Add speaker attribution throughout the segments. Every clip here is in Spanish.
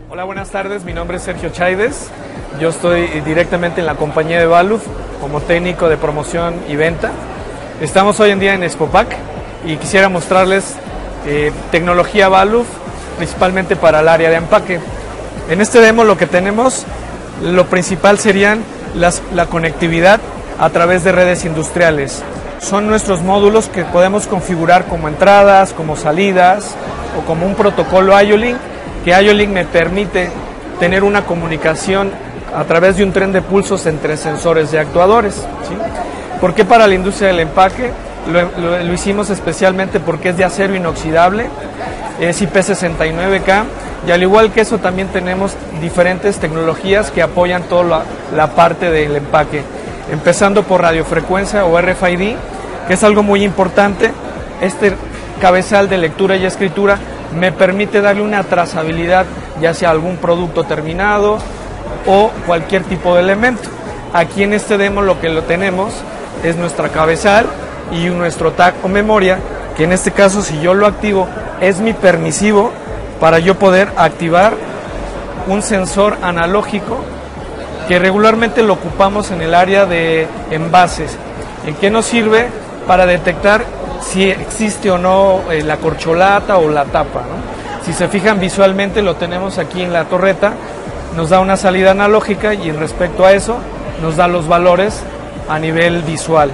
Speaker 1: Hola, buenas tardes. Mi nombre es Sergio Chaides. Yo estoy directamente en la compañía de Valuf como técnico de promoción y venta. Estamos hoy en día en Expopac y quisiera mostrarles tecnología Valuf, principalmente para el área de empaque. En este demo lo que tenemos, lo principal serían la conectividad a través de redes industriales. Son nuestros módulos que podemos configurar como entradas, como salidas o como un protocolo IO-Link, que IO-Link me permite tener una comunicación a través de un tren de pulsos entre sensores y actuadores, ¿sí? ¿Por qué para la industria del empaque? Lo hicimos especialmente porque es de acero inoxidable, es IP69K, y al igual que eso también tenemos diferentes tecnologías que apoyan toda la parte del empaque, empezando por radiofrecuencia o RFID, que es algo muy importante. Este cabezal de lectura y escritura me permite darle una trazabilidad, ya sea algún producto terminado o cualquier tipo de elemento. Aquí en este demo lo que tenemos es nuestra cabezal y nuestro tag o memoria, que en este caso, si yo lo activo, es mi permisivo para yo poder activar un sensor analógico que regularmente lo ocupamos en el área de envases. ¿En qué nos sirve? Para detectar si existe o no la corcholata o la tapa, ¿no? Si se fijan visualmente, lo tenemos aquí en la torreta, nos da una salida analógica y respecto a eso nos da los valores a nivel visual.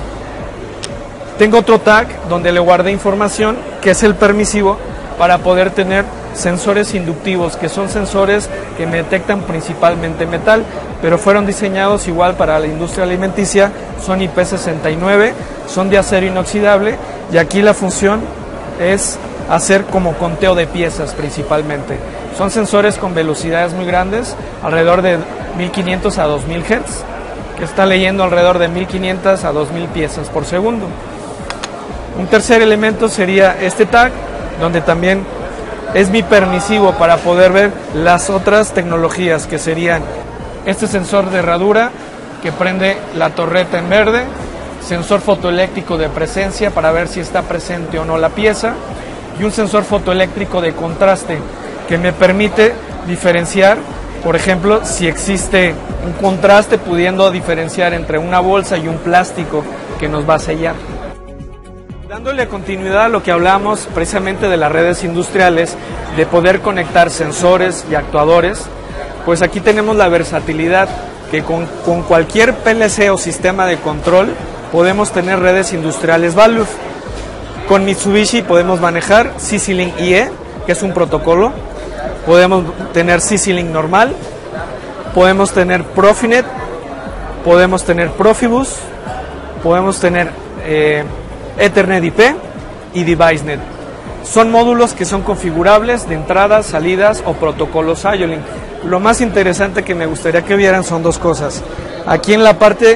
Speaker 1: Tengo otro tag donde le guardé información, que es el permisivo, para poder tener sensores inductivos, que son sensores que me detectan principalmente metal, pero fueron diseñados igual para la industria alimenticia, son IP69, son de acero inoxidable, y aquí la función es hacer como conteo de piezas principalmente. Son sensores con velocidades muy grandes, alrededor de 1500 a 2000 Hz, que está leyendo alrededor de 1500 a 2000 piezas por segundo. Un tercer elemento sería este tag, donde también es mi permisivo para poder ver las otras tecnologías, que serían este sensor de herradura que prende la torreta en verde, sensor fotoeléctrico de presencia para ver si está presente o no la pieza, y un sensor fotoeléctrico de contraste que me permite diferenciar, por ejemplo, si existe un contraste, pudiendo diferenciar entre una bolsa y un plástico que nos va a sellar. Dándole continuidad a lo que hablamos precisamente de las redes industriales, de poder conectar sensores y actuadores, pues aquí tenemos la versatilidad que con cualquier PLC o sistema de control podemos tener redes industriales Valuf. Con Mitsubishi podemos manejar CC-Link IE, que es un protocolo, podemos tener CC-Link normal, podemos tener Profinet, podemos tener Profibus, podemos tener Ethernet IP y DeviceNet. Son módulos que son configurables de entradas, salidas o protocolos IO-Link. Lo más interesante que me gustaría que vieran son dos cosas. Aquí en la parte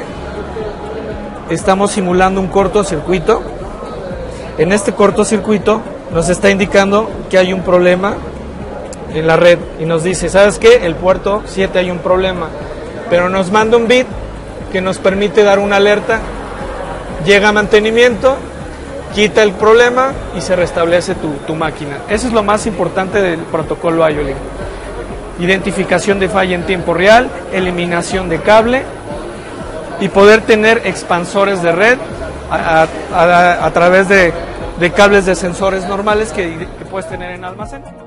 Speaker 1: estamos simulando un cortocircuito. En este cortocircuito nos está indicando que hay un problema en la red y nos dice, ¿sabes qué? El puerto 7 hay un problema, pero nos manda un bit que nos permite dar una alerta. Llega a mantenimiento, quita el problema y se restablece tu máquina. Eso es lo más importante del protocolo IO-Link. Identificación de falla en tiempo real, eliminación de cable y poder tener expansores de red a través de cables de sensores normales que puedes tener en almacén.